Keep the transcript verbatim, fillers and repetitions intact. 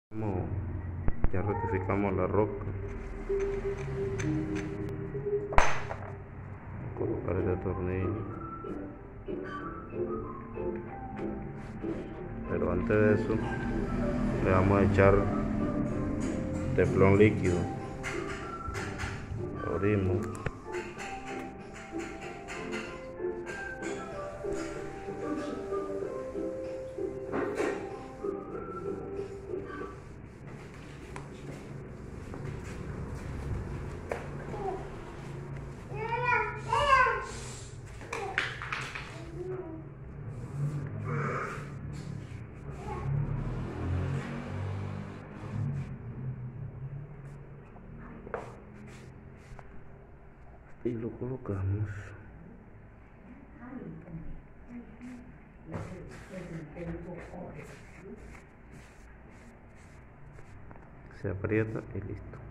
Como ya rectificamos la roca, colocar este tornillo, pero antes de eso le vamos a echar teflón líquido. Abrimos, y lo colocamos. Se aprieta y listo.